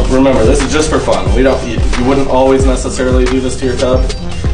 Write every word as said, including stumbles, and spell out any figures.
remember, this is just for fun. We don't. You, you wouldn't always necessarily do this to your tub.